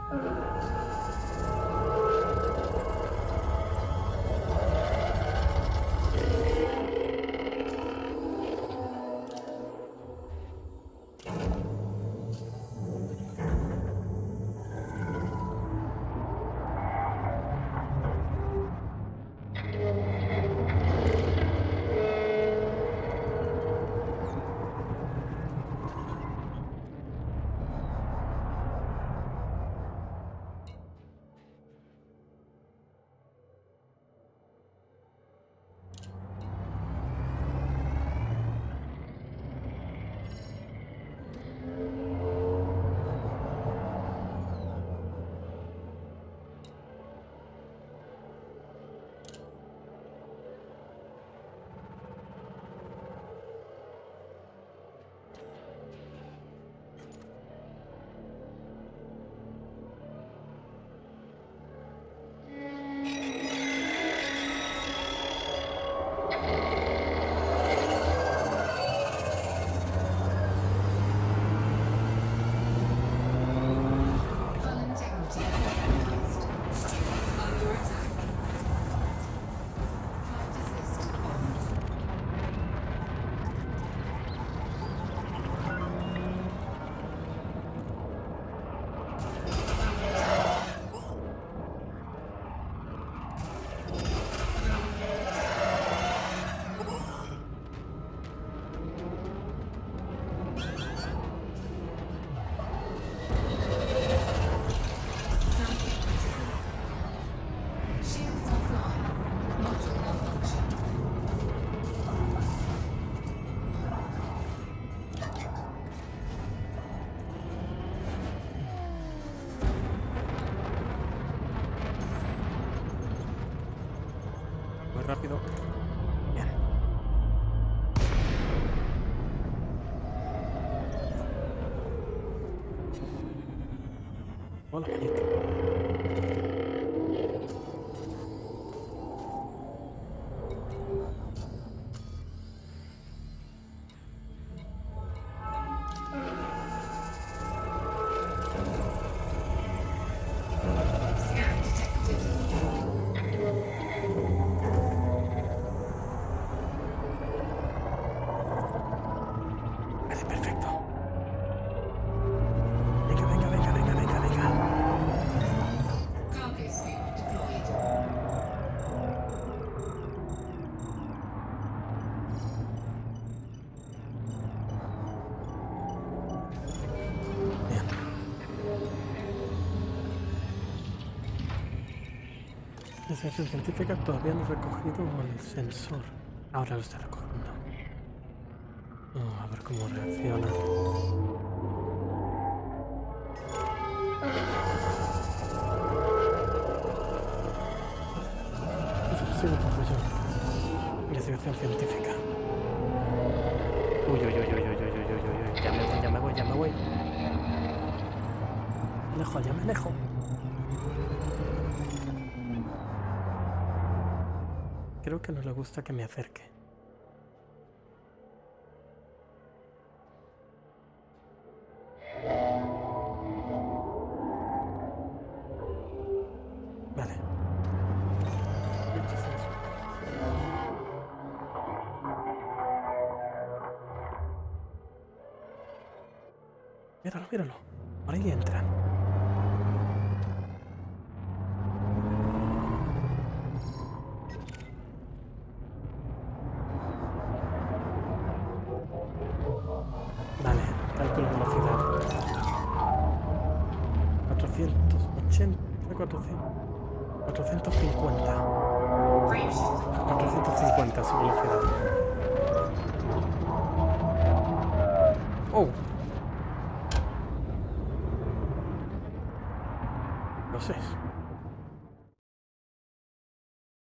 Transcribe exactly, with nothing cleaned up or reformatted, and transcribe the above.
Rápido. Bien. Hola, Nick. La investigación científica todavía no ha recogido el sensor. Ahora lo está recogiendo. Oh, a ver cómo reacciona. Sigue tu rollo. Investigación científica. Uy, uy, uy, uy, uy, uy, uy, uy, uy. Ya me voy, ya me voy, ya me voy. Alejo, ya me alejo. Creo que no le gusta que me acerque. Vale. Míralo, míralo. Por ahí entran. Vale, cálculo de velocidad. cuatrocientos ochenta, cuatrocientos, cuatrocientos cincuenta. cuatrocientos cincuenta su velocidad.